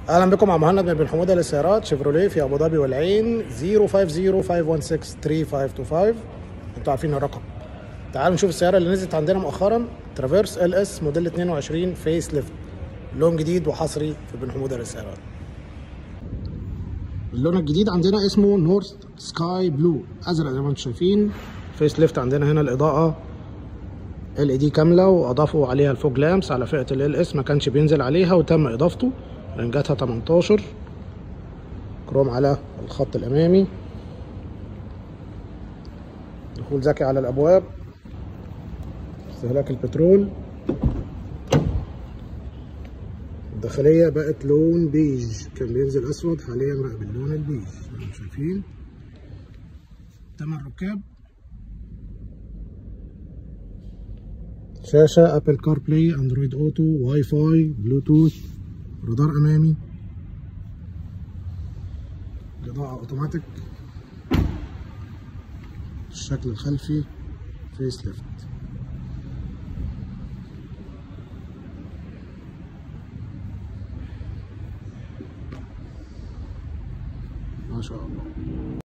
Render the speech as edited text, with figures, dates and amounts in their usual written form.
اهلا بكم مع مهند من بن حموده للسيارات شيفروليه في ابو ظبي والعين. 050-516-3525. انتوا عارفين الرقم. تعالوا نشوف السياره اللي نزلت عندنا مؤخرا، ترافيرس ال اس موديل 22 فيس ليفت، لون جديد وحصري في بن حموده للسيارات. اللون الجديد عندنا اسمه نورث سكاي بلو، ازرق زي ما انتم شايفين. فيس ليفت عندنا هنا الاضاءه LED كامله، واضافوا عليها الفوج لامس على فئه ال اس، ما كانش بينزل عليها وتم اضافته. رنجاتها 18، كروم على الخط الامامي، دخول ذكي على الابواب، استهلاك البترول. الداخليه بقت لون بيج، كان بينزل اسود، حاليا بقى باللون البيج زي ما انتم شايفين. 8 ركاب، شاشه ابل كار بلاي، اندرويد اوتو، واي فاي، بلوتوث، رادار امامي، الاضاءه اوتوماتيك، الشكل الخلفي فيس ليفت. ما شاء الله.